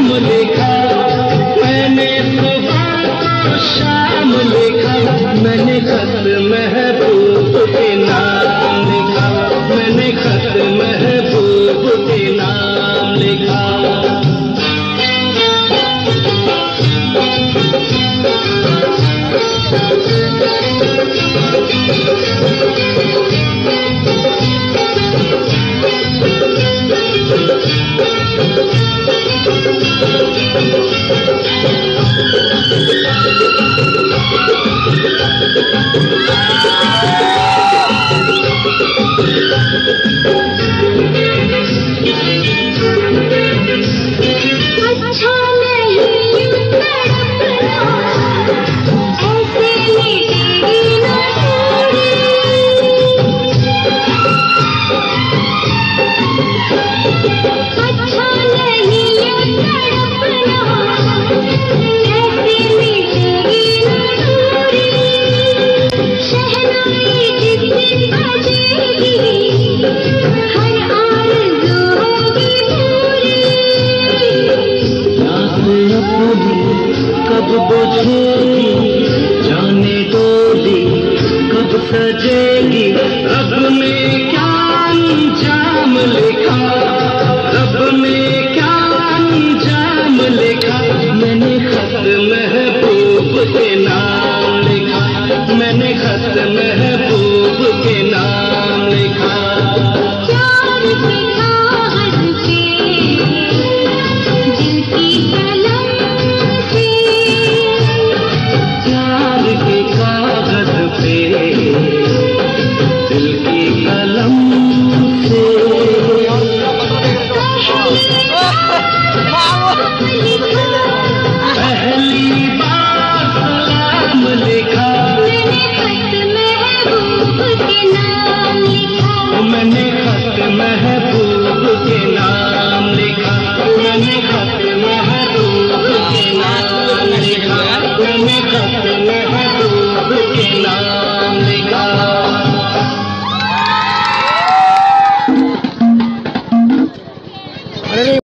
लिखा, मैंने सुबह को शाम लिखा, मैंने खत महबूब के नाम लिखा, मैंने खत महबूब के नाम लिखा। सजेगी रब ने क्या अंजाम लिखा, रब ने क्या अंजाम लिखा, मैंने खत महबूब के नाम लिखा, मैंने खत महबूब के नाम लिखा। मैंने खत महबूब के नाम लिखा, मैंने खत महबूब के नाम लिखा, मैंने खत महबूब के नाम